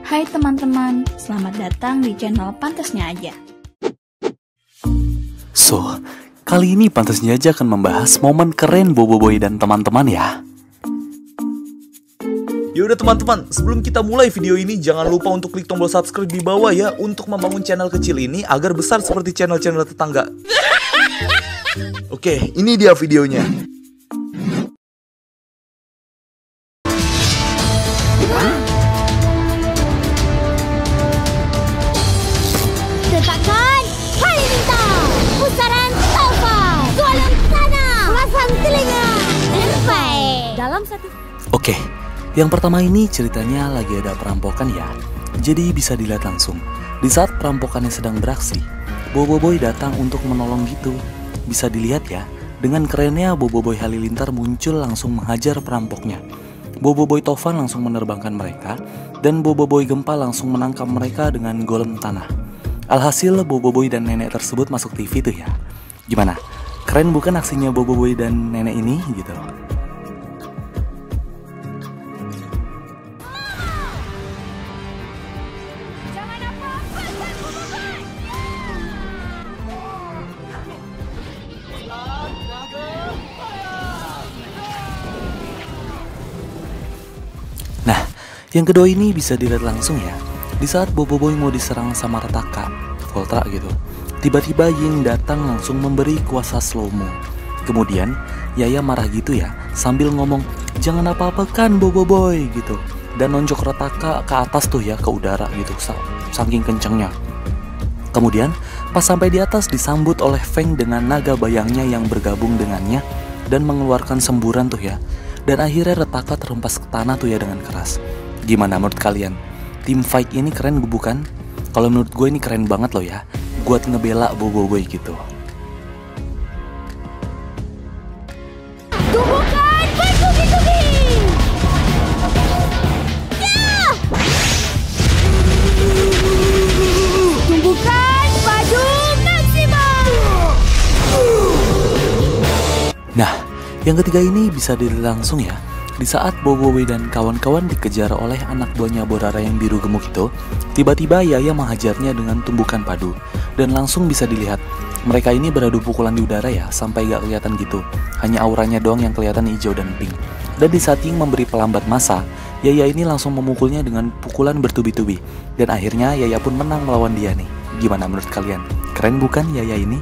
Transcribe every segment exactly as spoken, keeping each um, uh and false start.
Hai teman-teman, selamat datang di channel Pantasnya Aja. So, kali ini Pantasnya Aja akan membahas momen keren Boboiboy dan teman-teman ya. Yaudah teman-teman, sebelum kita mulai video ini, jangan lupa untuk klik tombol subscribe di bawah ya, untuk membangun channel kecil ini agar besar seperti channel-channel tetangga. Oke, ini dia videonya. Letakkan halilintar, pusaran taufan, sualam tanah, masang telinga, sampai dalam satu. Oke, yang pertama ini ceritanya lagi ada perampokan ya. Jadi bisa dilihat langsung. Di saat perampokannya sedang beraksi, Boboiboy datang untuk menolong gitu. Bisa dilihat ya, dengan kerennya Boboiboy Halilintar muncul langsung menghajar perampoknya. Boboiboy Tovan langsung menerbangkan mereka, dan Boboiboy Gempa langsung menangkap mereka dengan golem tanah. Alhasil Boboiboy dan nenek tersebut masuk T V tuh ya. Gimana? Keren bukan aksinya Boboiboy dan nenek ini gitu? Nah, yang kedua ini bisa dilihat langsung ya. Di saat Boboiboy mau diserang sama Retaka, Voltra gitu, tiba-tiba Ying datang langsung memberi kuasa slow-mo. Kemudian Yaya marah gitu ya, sambil ngomong, "Jangan apa-apa kan Boboiboy," gitu. Dan nonjok Retaka ke atas tuh ya, ke udara gitu, saking kencengnya. Kemudian pas sampai di atas disambut oleh Feng dengan naga bayangnya yang bergabung dengannya dan mengeluarkan semburan tuh ya. Dan akhirnya Retaka terhempas ke tanah tuh ya dengan keras. Gimana menurut kalian? Tim fight ini keren bukan? Kalau menurut gue ini keren banget loh ya, buat ngebela Boboiboy gitu. Tumbuhkan bertubi-tubi. Ya! Tumbuhkan padu maksimum. Nah, yang ketiga ini bisa dilihat langsung ya. Di saat Boboiboy dan kawan-kawan dikejar oleh anak buahnya Borara yang biru gemuk itu, tiba-tiba Yaya menghajarnya dengan tumbukan padu. Dan langsung bisa dilihat, mereka ini beradu pukulan di udara ya, sampai gak kelihatan gitu. Hanya auranya doang yang kelihatan hijau dan pink. Dan di saat Ying memberi pelambat masa, Yaya ini langsung memukulnya dengan pukulan bertubi-tubi. Dan akhirnya Yaya pun menang melawan dia nih. Gimana menurut kalian? Keren bukan Yaya ini?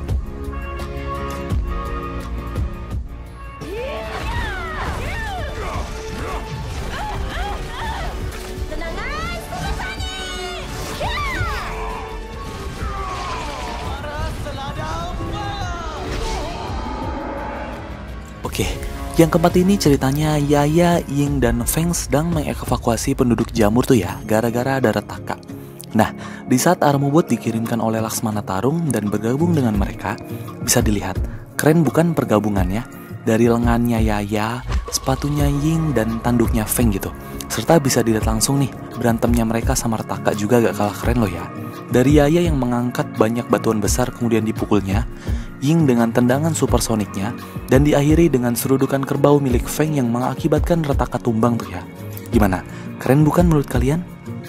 Oke, yang keempat ini ceritanya Yaya, Ying, dan Feng sedang mengevakuasi penduduk jamur tuh ya, gara-gara ada Retaka. Nah, di saat Armobot dikirimkan oleh Laksmana Tarung dan bergabung dengan mereka, bisa dilihat, keren bukan pergabungannya? Dari lengannya Yaya, sepatunya Ying, dan tanduknya Feng gitu. Serta bisa dilihat langsung nih, berantemnya mereka sama Retaka juga gak kalah keren loh ya. Dari Yaya yang mengangkat banyak batuan besar kemudian dipukulnya, Ying dengan tendangan supersoniknya, dan diakhiri dengan serudukan kerbau milik Feng yang mengakibatkan Retaka tumbang tuh ya. Gimana? Keren bukan menurut kalian?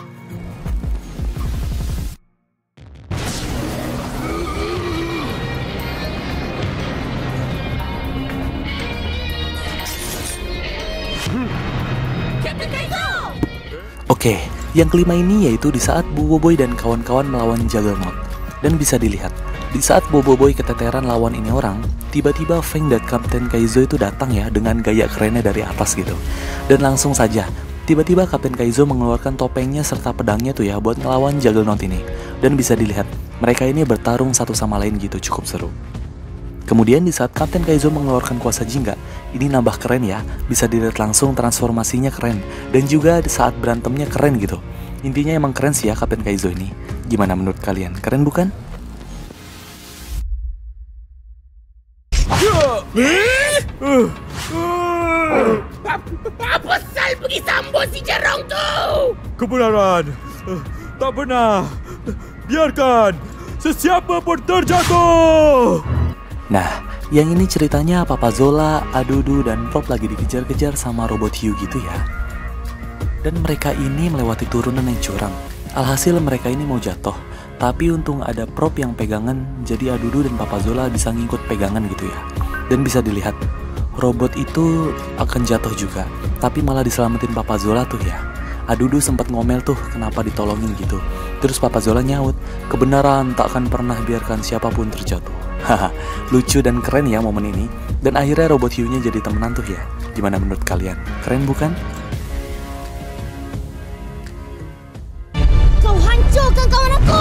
Oke, yang kelima ini yaitu di saat Boboiboy dan kawan-kawan melawan Juggernaut. Dan bisa dilihat, di saat Boboiboy keteteran lawan ini orang, tiba-tiba Feng dan Kapten Kaizo itu datang ya dengan gaya kerennya dari atas gitu. Dan langsung saja, tiba-tiba Kapten Kaizo mengeluarkan topengnya serta pedangnya tuh ya buat ngelawan Juggernaut ini. Dan bisa dilihat, mereka ini bertarung satu sama lain gitu, cukup seru. Kemudian di saat Kapten Kaizo mengeluarkan kuasa jingga, ini nambah keren ya, bisa dilihat langsung transformasinya keren. Dan juga di saat berantemnya keren gitu. Intinya emang keren sih ya Kapten Kaizo ini. Gimana menurut kalian? Keren bukan? Apa sal pergi sambut si jarang tu? Kebenaran tak benar. Biarkan sesiapa pun terjatuh. Nah, yang ini ceritanya Papa Zola, Adudu, dan Prop lagi dikejar-kejar sama robot hiu gitu ya. Dan mereka ini melewati turunan yang curam. Alhasil mereka ini mau jatuh, tapi untung ada prop yang pegangan, jadi Adudu dan Papa Zola bisa ngikut pegangan gitu ya. Dan bisa dilihat, robot itu akan jatuh juga, tapi malah diselamatin Papa Zola tuh ya. Adudu sempat ngomel tuh kenapa ditolongin gitu. Terus Papa Zola nyaut, kebenaran tak akan pernah biarkan siapapun terjatuh. Haha, lucu dan keren ya momen ini. Dan akhirnya robot hiunya jadi temenan tuh ya. Gimana menurut kalian? Keren bukan? Kau hancurkan kawan aku.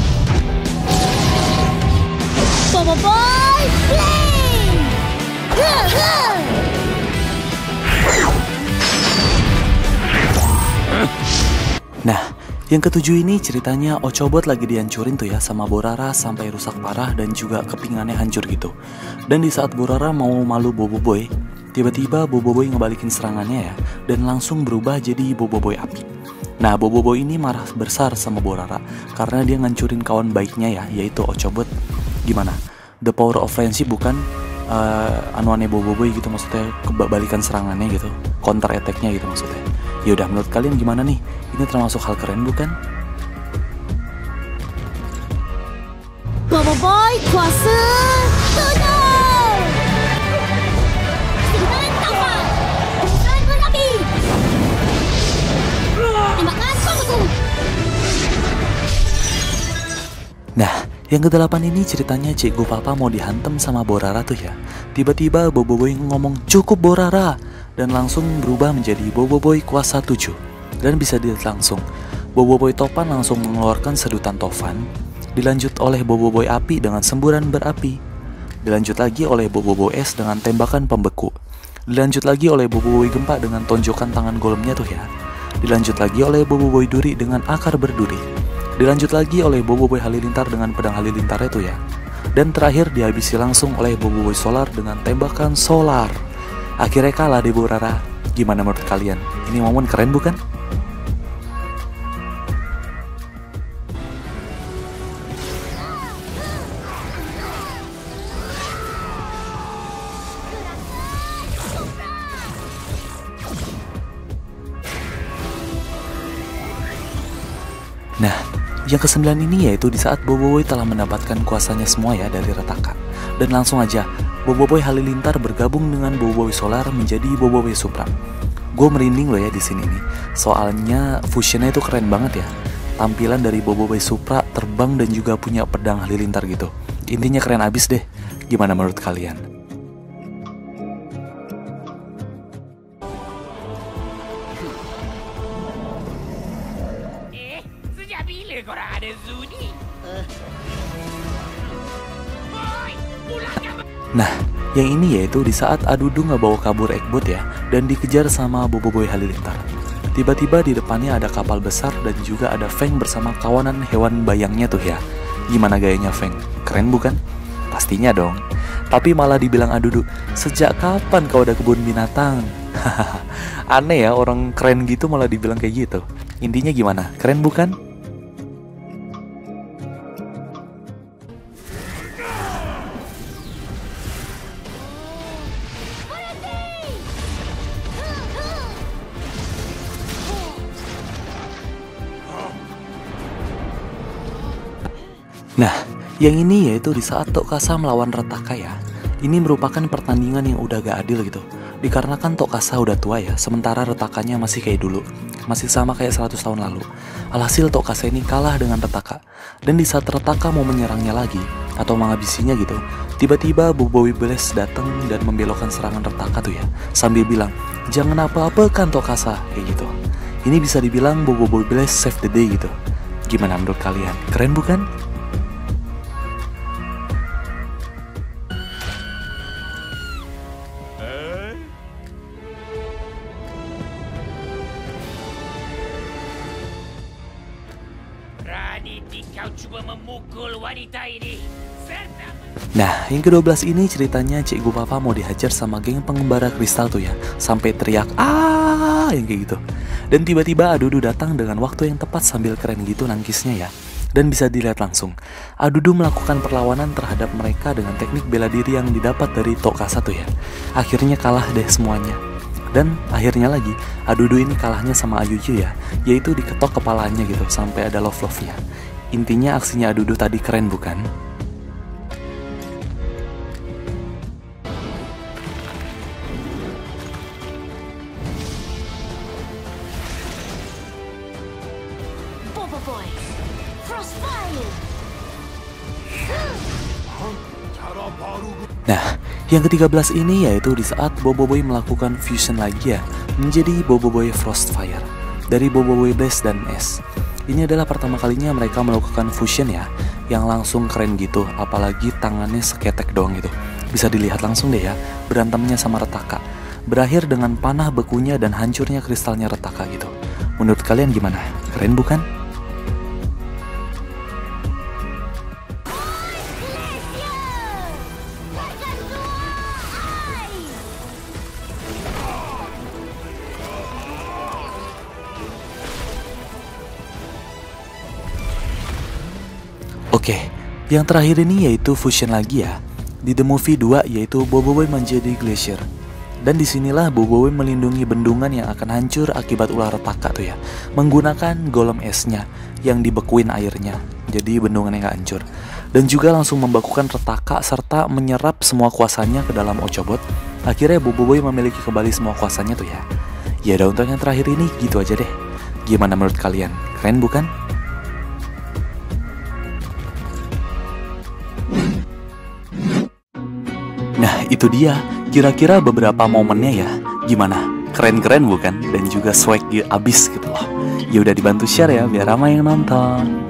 Boboiboy Flame. Ha, ha. Nah, yang ketujuh ini ceritanya Ochobot lagi dihancurin tuh ya sama Borara sampai rusak parah dan juga kepingannya hancur gitu. Dan di saat Borara mau malu Boboiboy, tiba-tiba Boboiboy ngebalikin serangannya ya dan langsung berubah jadi Boboiboy api. Nah, Boboiboy ini marah besar sama Borara karena dia ngancurin kawan baiknya ya, yaitu Ochobot. Gimana? The power of friendship bukan? Uh, anuannya Boboiboy gitu, maksudnya kebalikan serangannya gitu, counter attack-nya gitu maksudnya. Yaudah, menurut kalian gimana nih? Ini termasuk hal keren bukan? Boboiboy kuasa tujuh. Serangan taufan. Serangan berapi. Tembakan papaku. Nah, yang kedelapan ini ceritanya Cikgu Papa mau dihantam sama Borara tuh ya. Tiba-tiba Boboiboy ngomong cukup Borara, dan langsung berubah menjadi Boboiboy kuasa tujuh. Dan bisa dilihat langsung, Boboiboy topan langsung mengeluarkan sedutan tofan, dilanjut oleh Boboiboy api dengan semburan berapi, dilanjut lagi oleh Boboiboy es dengan tembakan pembeku, dilanjut lagi oleh Boboiboy gempa dengan tonjokan tangan golemnya tuh ya, dilanjut lagi oleh Boboiboy duri dengan akar berduri, dilanjut lagi oleh Boboiboy halilintar dengan pedang halilintarnya tuh ya, dan terakhir dihabisi langsung oleh Boboiboy solar dengan tembakan solar. Akhirnya kalah deh Borara. Gimana menurut kalian? Ini momen keren bukan? Nah, yang kesembilan ini yaitu di saat Boboiboy telah mendapatkan kuasanya semua ya dari Retaka. Dan langsung aja Boboiboy halilintar bergabung dengan Boboiboy solar menjadi Boboiboy Supra. Gue merinding loh ya di sini nih. Soalnya fusionnya itu keren banget ya. Tampilan dari Boboiboy Supra terbang dan juga punya pedang halilintar gitu. Intinya keren abis deh. Gimana menurut kalian? Eh, sejak bila korang ada zoo ni? Boy, pulangkan. Nah, yang ini yaitu di saat Adudu ngebawa kabur Eggbot ya, dan dikejar sama Boboiboy halilintar. Tiba-tiba di depannya ada kapal besar dan juga ada Feng bersama kawanan hewan bayangnya tuh ya. Gimana gayanya Feng? Keren bukan? Pastinya dong. Tapi malah dibilang Adudu, sejak kapan kau ada kebun binatang? Aneh ya, orang keren gitu malah dibilang kayak gitu. Intinya gimana? Keren bukan? Nah, yang ini yaitu di saat Tokasa melawan Retaka ya. Ini merupakan pertandingan yang udah gak adil gitu. Dikarenakan Tokasa udah tua ya, sementara Retakanya masih kayak dulu. Masih sama kayak seratus tahun lalu. Alhasil Tokasa ini kalah dengan Retaka. Dan di saat Retaka mau menyerangnya lagi, atau menghabisinya gitu, tiba-tiba Boboiboy Blast datang dan membelokkan serangan Retaka tuh ya. Sambil bilang, jangan apa-apakan Tokasa, kayak gitu. Ini bisa dibilang Boboiboy Blast save the day gitu. Gimana menurut kalian? Keren bukan? Kau cuba memukul wanita ini. Serta... Nah, yang kedua belas ini ceritanya Cikgu Papa mau dihajar sama geng pengembara kristal tuh ya. Sampai teriak, ah, yang kayak gitu. Dan tiba-tiba Adudu datang dengan waktu yang tepat sambil keren gitu nangkisnya ya. Dan bisa dilihat langsung, Adudu melakukan perlawanan terhadap mereka dengan teknik bela diri yang didapat dari Tokasa tuh ya. Akhirnya kalah deh semuanya. Dan akhirnya lagi, Adudu ini kalahnya sama Ayuyu ya, yaitu diketok kepalanya gitu sampai ada love-love-nya. Intinya aksinya Adudu tadi keren bukan? Bobo Boy, Frostfire. Nah, yang ketiga belas ini yaitu di saat Bobo Boy melakukan fusion lagi ya, menjadi Bobo Boy Frostfire dari Bobo Boy Blaze dan S. Ini adalah pertama kalinya mereka melakukan fusion ya, yang langsung keren gitu, apalagi tangannya seketek doang gitu. Bisa dilihat langsung deh ya, berantemnya sama Retaka. Berakhir dengan panah bekunya dan hancurnya kristalnya Retaka gitu. Menurut kalian gimana? Keren bukan? Oke, yang terakhir ini yaitu fusion lagi ya. Di The Movie dua yaitu Bobo Boy menjadi Glacier. Dan disinilah Bobo Boy melindungi bendungan yang akan hancur akibat ular Retaka tuh ya, menggunakan golem esnya yang dibekuin airnya, jadi bendungannya nggak hancur. Dan juga langsung membekukan Retaka serta menyerap semua kuasanya ke dalam Ochobot. Akhirnya Bobo Boy memiliki kembali semua kuasanya tuh ya. Ya udah, untuk yang terakhir ini gitu aja deh. Gimana menurut kalian? Keren bukan? Nah itu dia, kira-kira beberapa momennya ya. Gimana? Keren-keren bukan? Dan juga swag abis gitu loh. Ya udah, dibantu share ya biar ramai yang nonton.